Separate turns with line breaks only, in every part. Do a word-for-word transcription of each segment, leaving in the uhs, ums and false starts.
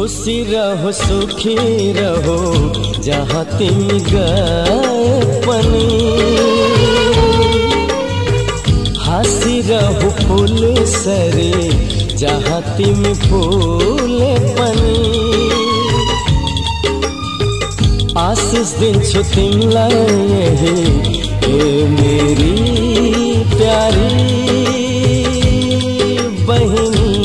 खुशी रहो सुखी रहो जहाँ तुम गए पनी, हंसी रहो फूल सरे जहाँ तुम फूल पनी। आशीष दिन छु तिमलाई ए मेरी प्यारी बहिनी,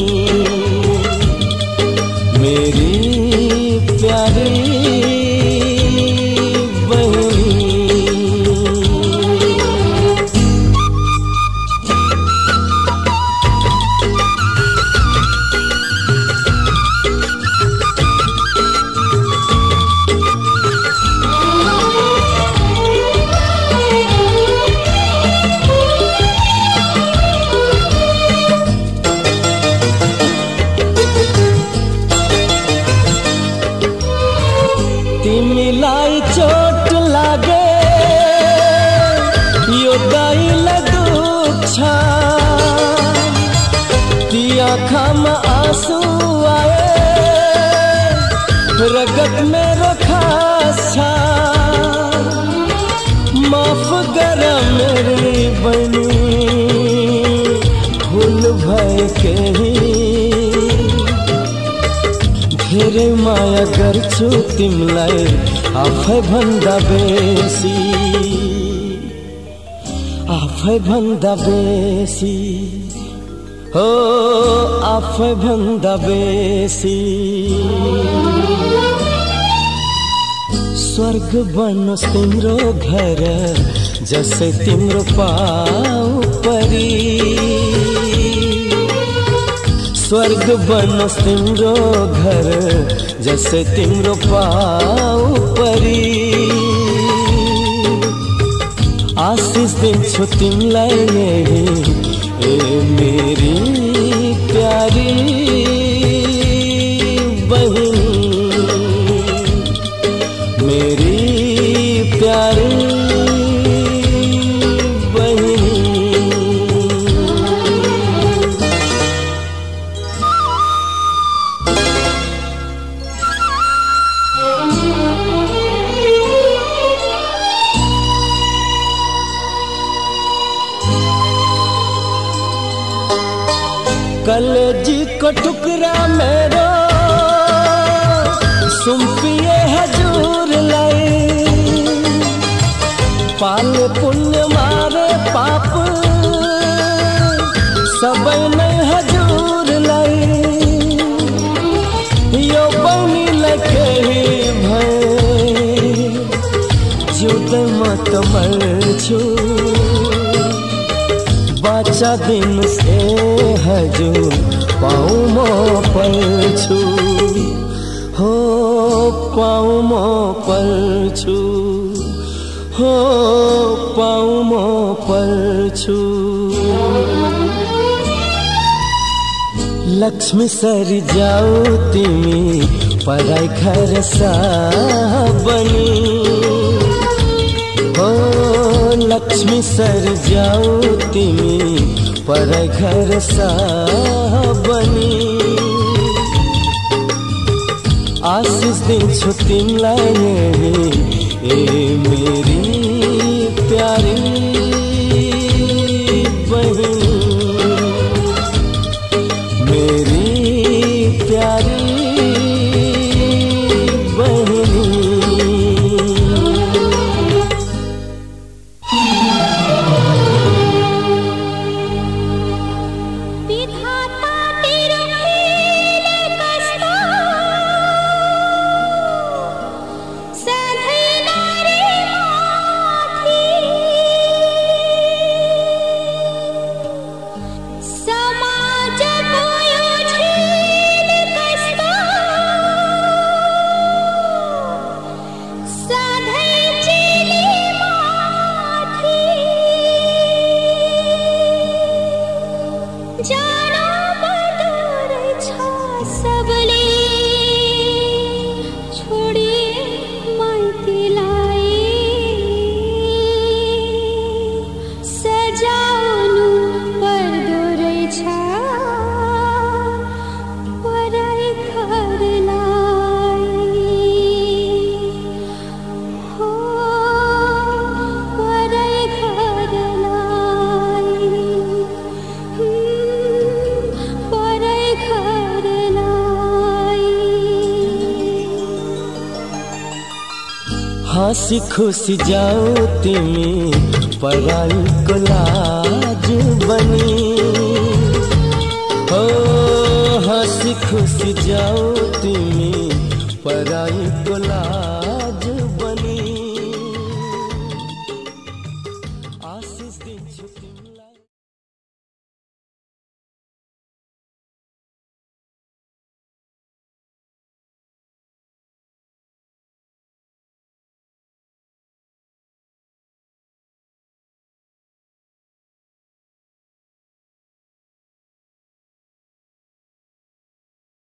मेरी प्यारी बहिनी। तिमीलाई चोट लागे यो गाईलाई दुख छ, ती आँखामा आँसु आए रगत मेरो खास छ। माफ गर मेरी बहिनी भूल भए केही, धेरै माया गर्छु तिमीलाई आफै भन्दा बेसी, आफै भन्दा बेसी हो आफै भन्दा बेसी। स्वर्ग बनोस् तिम्रो घर जसै तिम्रो पाउ परी, स्वर्ग बनोस् तिम्रो घर जैसे तिम्रो पाउ परी। आशीष दिन्छु तिमीलाई ए मेरी प्यारी बहिनी, मेरी प्यारी कलेजी को टुकड़ा मेरो सुम्पिए हजूर लाई, पाल पुण्य मारे पाप सबै नै हजूर लाई। यो बनी लकेही भए जुदै म त मर्छु, बाचा दिन से हजुर पाऊ म पल्छु, हो पाऊ म पल्छु, हो पाऊ म पल्छु। लक्ष्मी सरी जाऊ तिमी पराई खरसा बनी, हो लक्ष्मी सर जाऊ तिमी पराई घर सा बनी। आशीष दिन्छु तिमीलाई ए मेरी प्यारी बहिनी, मेरी प्यारी
पराई घर ला
हंसी खुशी जाओ तिमी पराई को लाज बनी हो हंसी खुशी जाओ तिमी